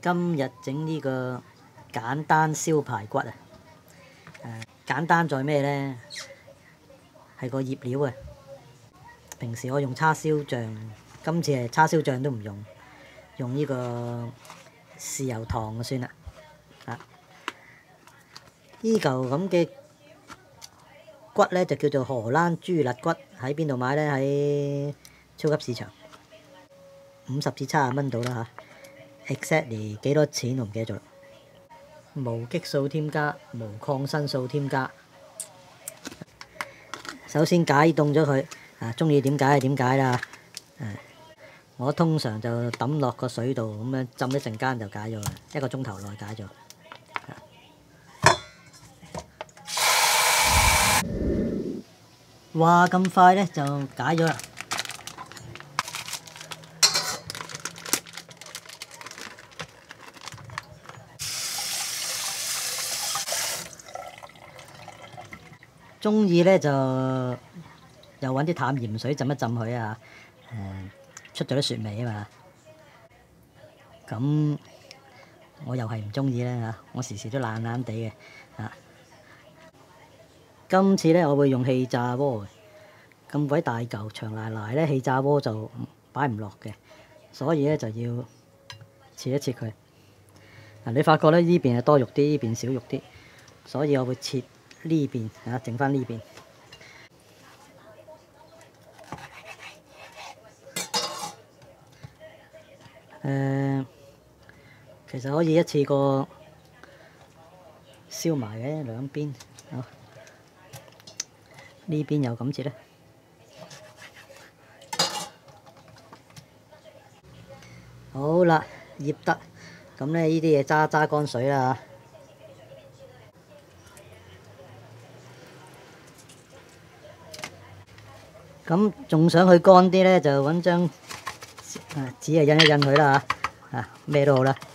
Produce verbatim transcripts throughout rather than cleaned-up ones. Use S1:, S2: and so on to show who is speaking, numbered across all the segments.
S1: 今日整呢個簡單燒排骨啊！誒，簡單在咩呢？係個醃料啊！平時我用叉燒醬，今次係叉燒醬都唔用，用呢個豉油糖就算啦。啊，呢嚿咁嘅骨咧就叫做荷蘭豬肋骨，喺邊度買咧？喺超級市場，五十至七十蚊到啦嚇。exactly 幾多錢我唔記得咗啦。無激素添加，無抗生素添加。首先解凍咗佢，啊中意點解就點解啦。誒，我通常就抌落個水度，咁樣浸一陣間就解咗啦，一個鐘頭內解咗。哇！咁快咧就解咗啦。中意咧就又揾啲淡鹽水浸一浸佢啊，誒出咗啲雪味啊嘛。咁我又係唔中意咧嚇，我時時都爛爛地嘅嚇。今次咧我會用氣炸鍋，咁鬼大嚿長賴賴咧，氣炸鍋就擺唔落嘅，所以咧就要切一切佢。嗱，你發覺咧呢邊係多肉啲，呢邊少肉啲，所以我會切呢邊嚇，整翻呢邊。誒，其實可以一次過燒埋嘅兩邊，好。呢邊又咁切咧，好啦，醃得，咁咧呢啲嘢揸揸乾水啦嚇。咁仲想佢乾啲咧，就揾張啊紙啊印一印佢啦嚇，啊咩都好啦。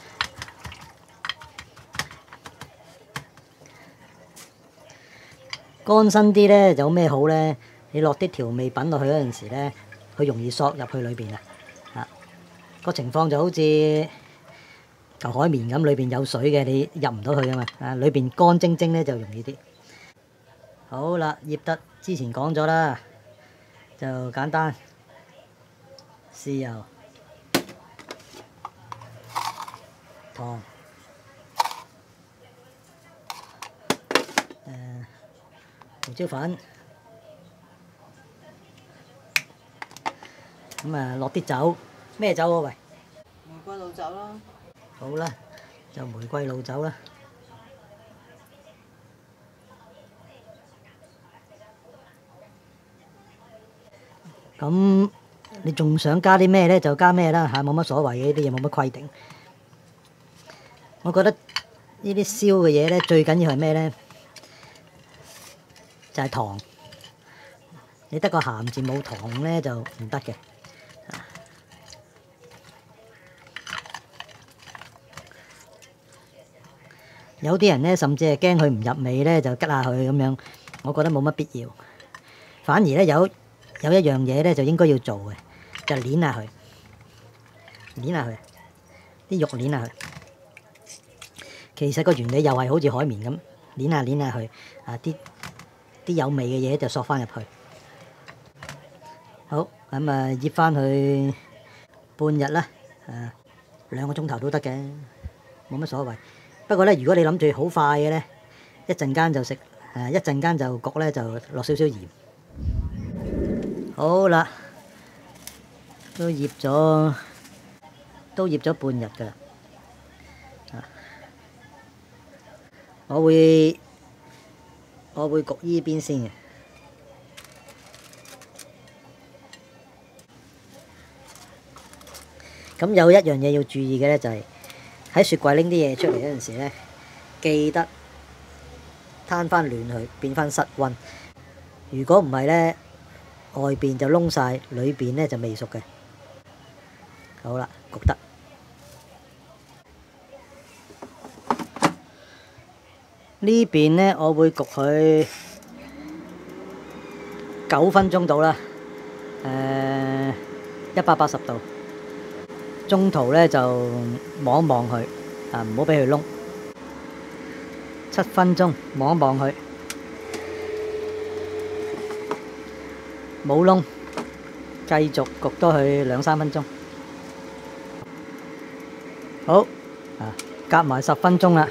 S1: 乾身啲咧有咩好咧？你落啲調味品落去嗰陣時咧，佢容易索入去裏邊啊！啊，個情況就好似嚿海綿咁，裏邊有水嘅，你入唔到去噶嘛。啊，裏邊乾蒸蒸咧就容易啲。好啦，醃得之前講咗啦，就簡單，豉油、糖。胡椒粉，咁啊落啲酒，咩酒啊喂？
S2: 玫瑰露酒啦。
S1: 好啦，就玫瑰露酒啦。咁你仲想加啲咩咧？就加咩啦嚇，冇乜所謂嘅，呢啲嘢冇乜規定。我覺得呢啲燒嘅嘢咧，最緊要係咩咧？就係糖，你得個鹹字冇糖咧就唔得嘅。有啲人咧甚至係驚佢唔入味咧，就吉下佢咁樣。我覺得冇乜必要，反而咧有有一樣嘢咧就應該要做嘅，就係捏下佢，捏下佢，啲肉捏下佢。其實個原理又係好似海綿咁，捏下捏下佢，啊啲。啲有味嘅嘢就索翻入去。好，咁啊醃翻佢半日啦，誒兩個鐘頭都得嘅，冇乜所謂。不過咧，如果你諗住好快嘅咧，一陣間就食，誒一陣間就焗咧，就落少少鹽。好啦，都醃咗，都醃咗半日㗎啦。我會。我會焗依邊先嘅。咁有一樣嘢要注意嘅咧，就係喺雪櫃拎啲嘢出嚟嗰陣時咧，記得攤翻暖佢，變翻室溫。如果唔係咧，外邊就燶晒，裏邊咧就未熟嘅。好啦，焗得。呢邊咧，我會焗佢九分鐘到啦，誒一百八十度。中途咧就望一望佢， 啊，唔好俾佢燶。七分鐘望一望佢，冇燶，繼續焗多佢兩三分鐘。好，啊，夾埋十分鐘啦，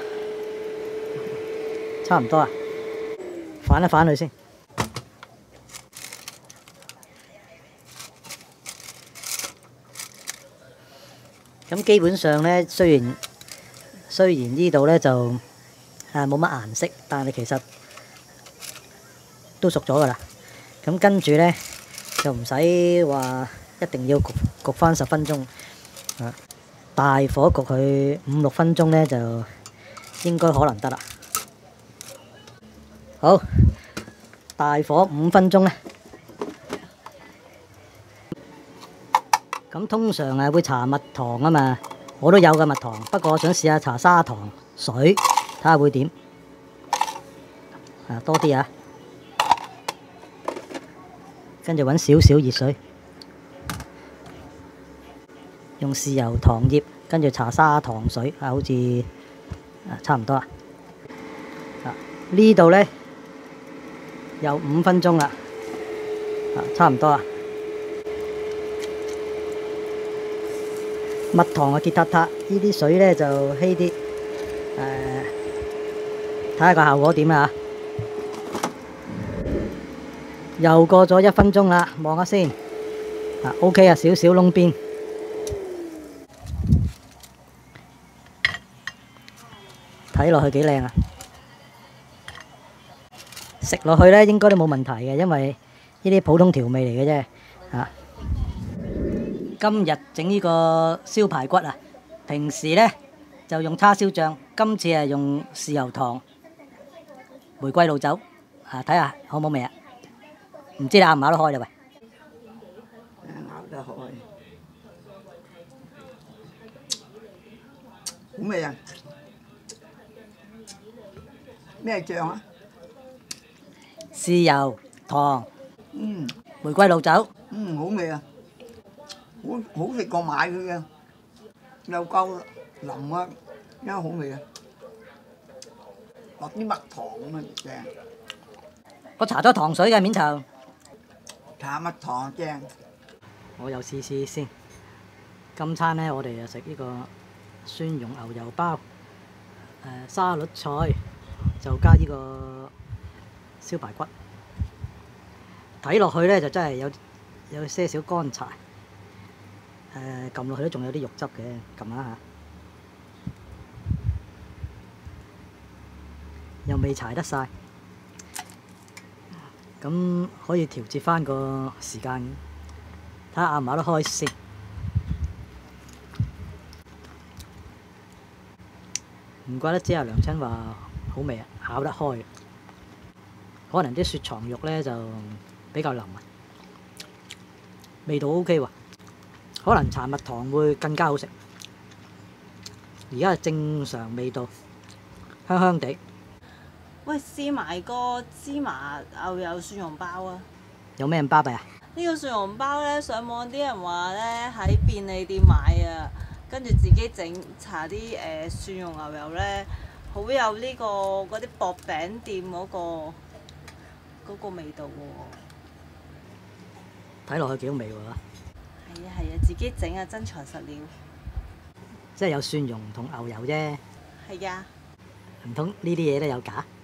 S1: 差唔多啊，反一反佢先。咁基本上呢，雖然雖然呢度呢就啊冇乜顏色，但係其實都熟咗噶啦。咁跟住呢就唔使話一定要焗焗翻十分鐘，啊，大火焗佢五六分鐘呢就應該可能得啦。好，大火五分鐘呢。咁通常係會搽蜜糖啊嘛，我都有嘅蜜糖，不過我想試下搽砂糖水，睇下會點。啊，多啲啊，跟住揾少少熱水，用豉油糖葉，跟住搽砂糖水，啊，好似啊差唔多啦。啊，呢度呢有五分鐘啦，啊，差唔多啦。蜜糖啊結塔塔，呢啲水呢就稀啲，誒，睇下個效果點啊！又過咗一分鐘啦，望下先，啊 OK 啊，少少窿邊，睇落去幾靚啊！食落去呢應該都冇問題嘅，因為呢啲普通調味嚟嘅啫，嚇。今日整呢個燒排骨啊，平時呢就用叉燒醬，今次係用豉油糖、玫瑰露酒，啊，睇下好唔好味啊？唔知你咬唔咬得開啦喂？
S3: 咬得開，好味啊！咩醬啊？
S1: 豉油糖、
S3: 嗯
S1: 玫瑰露酒。
S3: 嗯，好味啊！好好食過買佢嘅，又夠腍啊，因為好味啊！落啲蜜糖咁啊正，
S1: 我搽咗糖水嘅面頭，
S3: 搽蜜糖正。
S1: 我又試試先。今餐呢，我哋就食呢個蒜蓉牛油包，誒沙律菜，就加呢個燒排骨。睇落去呢，就真係有有些少乾柴。誒撳落去都仲有啲肉汁嘅，撳下下，又未柴得晒，咁可以調節翻個時間，睇下咬唔咬得開先。唔怪得知阿娘親話好味啊，咬得開。可能啲雪藏肉呢就比較腍啊，味道 O K 喎。可能搽蜜糖會更加好食。而家係正常味道，香香地。
S2: 喂，試埋個芝麻牛油蒜蓉包啊！
S1: 有咩咁巴閉啊？
S2: 呢個蒜蓉包呢，上網啲人話呢，喺便利店買啊，跟住自己整搽啲誒蒜蓉牛油呢，好有呢、個嗰啲薄餅店嗰、個嗰、個味道喎。
S1: 睇落去幾好味喎！
S2: 係啊係啊，自己整啊，真材實料。
S1: 即係有蒜蓉同牛油啫，
S2: 係啊。
S1: 唔通呢啲嘢都有假？